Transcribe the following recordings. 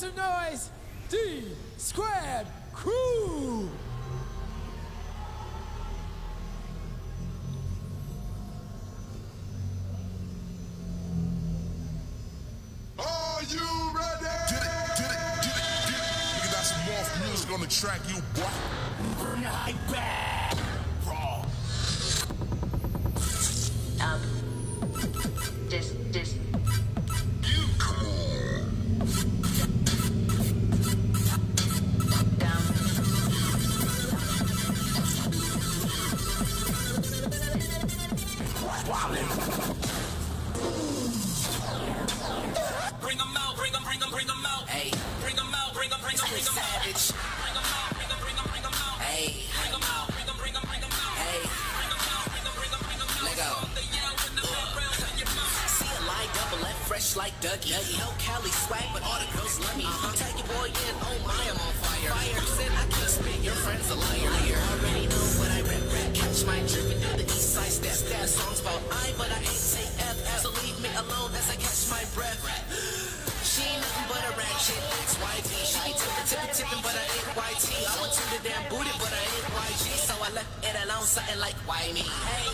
some noise, D Squared Crew! Are you ready? Get it. Nigga, got some more music on the track, you boy. Right back. Raw. Up. Dis. You come on. Down. Bring 'em out. Hey. Bring 'em out. Savage. Bring 'em out. Hey. Bring 'em out. Hey. Let go. See a line double left, fresh like Dougie. No Cali swag, but all the girls love me. Tag your boy in, oh my, I'm on fire. Said I can't spit, your friend's a liar. Already know what I rap. Catch my drip and do the east side step. That song's about I, but I ain't say F. So leave me alone as I catch my breath. She ain't nothing but a ratchet, it's YG. She be tippin', but I ain't YT. I want to the damn booty, but I ain't YG. So I left it alone, something like why me? Hey.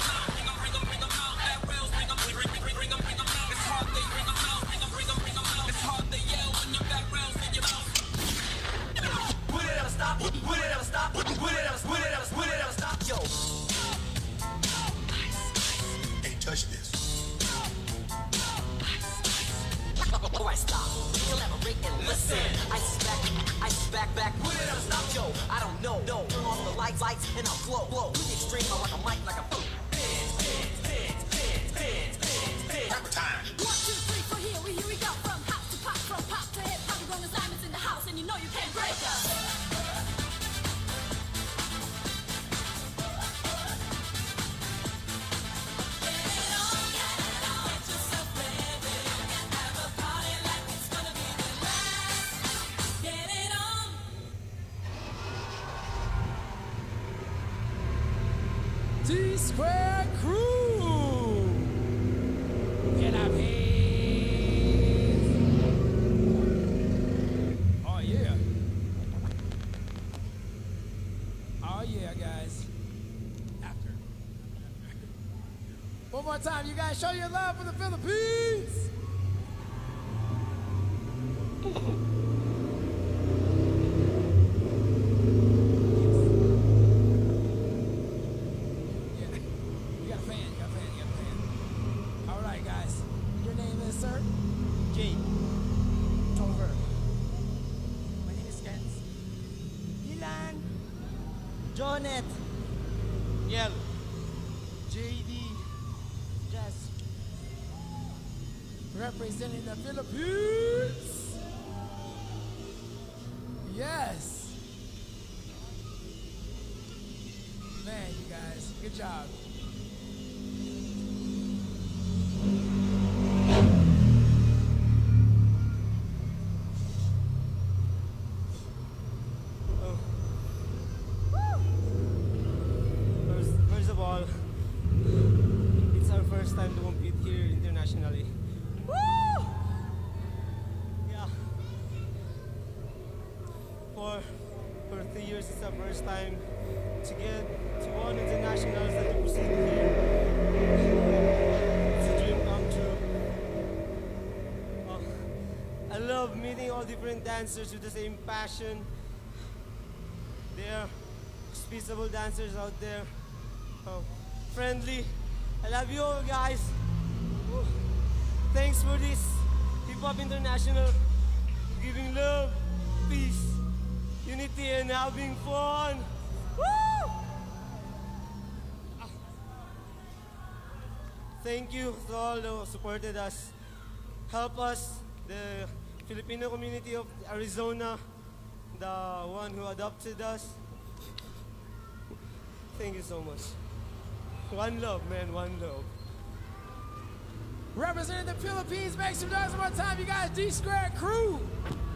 Yo. Ain't touch this. Alright, stop. Collaborate and listen. Ice is back. Would it ever stop? Yo, I don't know. Turn off the lights, and I'll glow. To the extreme, I rock a mic like a boom. Rapper time. 1, 2, 3, 4, here we go. From hop to pop, from pop to hip hop. We're gonna diamonds in the house, and you know you can't break us. D Squared Crew! Get up here! Oh yeah. Oh yeah, guys. After. One more time, you guys show your love for the Philippines! Jonet, Yel, JD, Jess, representing the Philippines. Yes. Man, you guys, good job. It's our first time to compete here internationally. Woo! Yeah. For 3 years, it's our first time to get to one internationals that we proceed here. It's a dream come true. I love meeting all different dancers with the same passion. There are peaceable dancers out there. Friendly. I love you all, guys. Woo. Thanks for this Hip Hop International, giving love, peace, unity, and having fun. Woo! Thank you to all who supported us, help us, the Filipino community of Arizona, the one who adopted us. Thank you so much. One love, man, one love. Representing the Philippines, make some noise one more time. You guys, D Squared Crew.